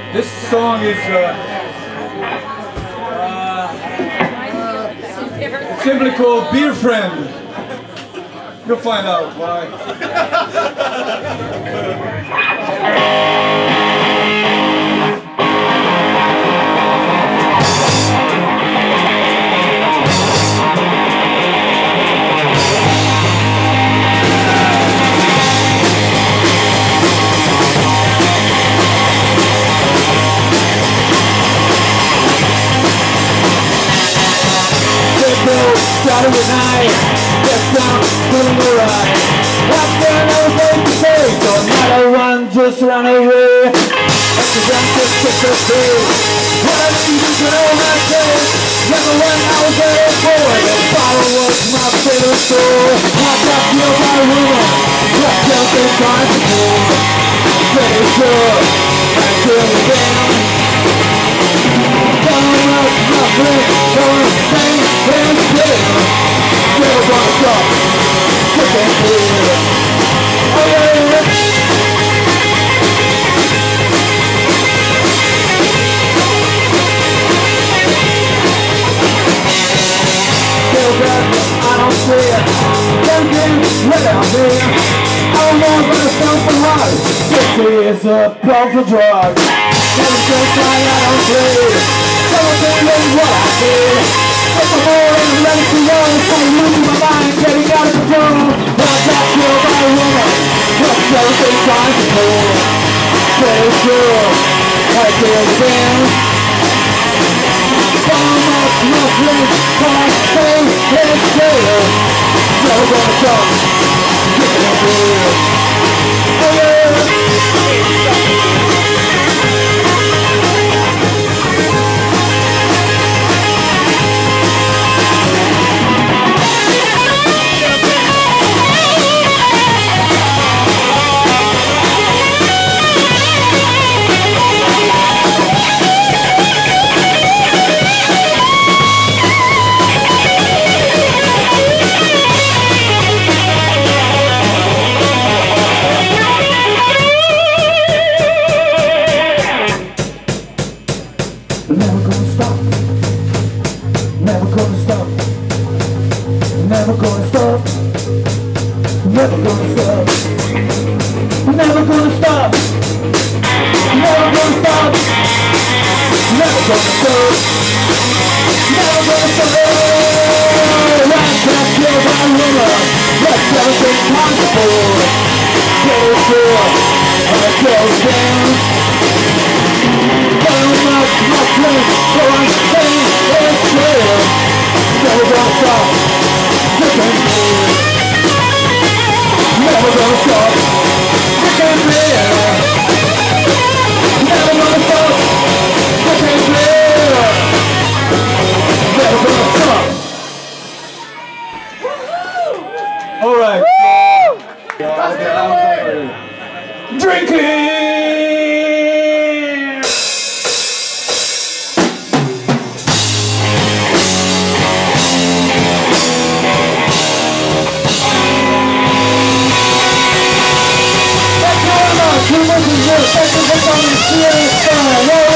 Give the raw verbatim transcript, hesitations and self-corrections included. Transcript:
This song is uh, uh, simply called Beer Friend. You'll find out why. Saturday night, get down, feeling alright. I've got nothing to say, so another one just run away. That's the dance that took the day. What I needed to know my day. Never when I was a boy, the bottle was my favorite store. I got killed by a woman, got killed in time to do. Pretty sure, I killed again. Going up, my friend, going bang, bang, bang. Never gonna stop, just ain't clear. Oh yeah. Still got, I don't see it. Don't get rid of me. I'm more gonna stop the heart. Sixty is a powerful drug. Never just like I don't bleed. Something is what I did. It's a morning, ready to roll. So I'm losing my mind, getting out of control. I got killed by a woman. What's everything trying to pull? Pretty sure I killed again. Bomb up, nothing, come on, it's clear. Never gonna stop, getting up here. Oh yeah. Never gonna stop, never gonna stop, never gonna stop, never gonna stop, never gonna stop, never gonna stop, never gonna stop, never gonna stop. Right back here by river, let's everything possible. Get it through, and it goes down. Burn up my flame, so I'm saying it's clear. Never gonna stop, you can clear. Never gonna stop, you can clear. Never gonna stop, you can clear. Never gonna stop. Alright. Drinking! Thank you very much. Thank you for coming. See you next time.